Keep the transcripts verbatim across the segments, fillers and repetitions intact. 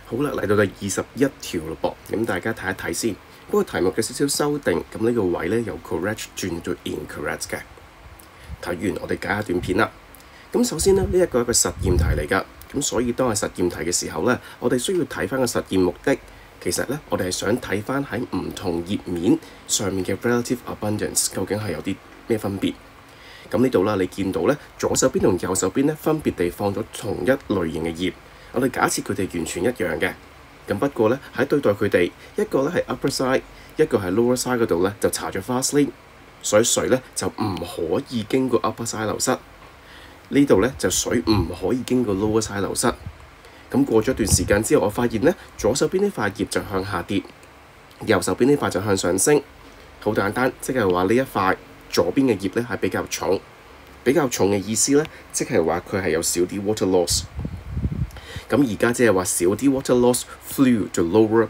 好啦，嚟到第二十一條咯噃，咁大家睇一睇先。嗰個題目嘅少少修訂，咁呢個位咧由 correct 轉到 incorrect 嘅。睇完我哋解下短片啦。咁首先咧，呢一個係一個實驗題嚟㗎，咁所以當係實驗題嘅時候咧，我哋需要睇翻個實驗目的。其實咧，我哋係想睇翻喺唔同頁面上面嘅 relative abundance 究竟係有啲咩分別。咁呢度啦，你見到咧左手邊同右手邊咧分別地放咗同一類型嘅頁。我哋假設佢哋完全一樣嘅，咁不過咧喺對待佢哋，一個咧係 upper side， 一個係 lower side 嗰度咧就搽咗 fast lane， 所以水咧就唔可以經過 upper side 流失。呢度咧就水唔可以經過 lower side 流失。咁過咗一段時間之後，我發現咧左手邊呢塊頁就向下跌，右手邊呢塊就向上升。好簡單，即係話呢一塊左邊嘅頁咧係比較重，比較重嘅意思咧，即係話佢係有少啲 water loss。咁而家即係話少啲 water loss flew to lower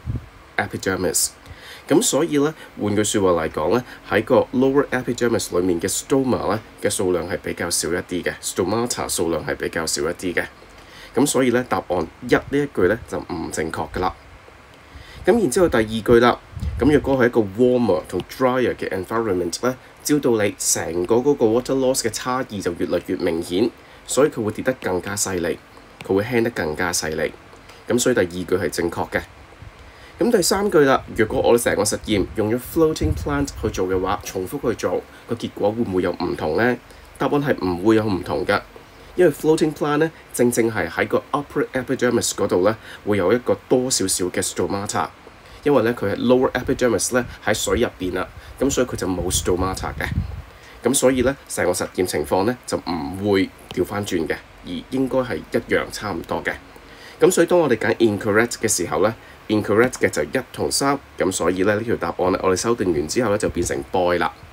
epidermis。咁所以咧，換句説話嚟講咧，喺個 lower epidermis 裡面嘅 stoma 咧嘅數量係比較少一啲嘅 ，stomata 數量係比較少一啲嘅。咁所以咧，答案一呢一句咧就唔正確㗎啦。咁然之後第二句啦，咁若果係一個 warmer 同 drier 嘅 environment 咧，照道理成個嗰個 water loss 嘅差異就越嚟越明顯，所以佢會跌得更加犀利。佢會輕得更加犀利，咁所以第二句係正確嘅。咁第三句啦，若果我哋成個實驗用咗 floating plant 去做嘅話，重複去做，個結果會唔會有唔同呢？答案係唔會有唔同㗎，因為 floating plant 咧正正係喺個 upper epidermis 嗰度咧會有一個多少少嘅 stomata， 因為咧佢係 lower epidermis 咧喺水入邊啦，咁所以佢就冇 stomata 嘅。咁所以咧成個實驗情況咧就唔會調翻轉嘅。而應該係一樣差唔多嘅，咁所以當我哋揀 incorrect 嘅時候咧 ，incorrect 嘅就一同三，咁所以咧呢條答案咧，我哋修訂完之後咧就變成 boy 啦。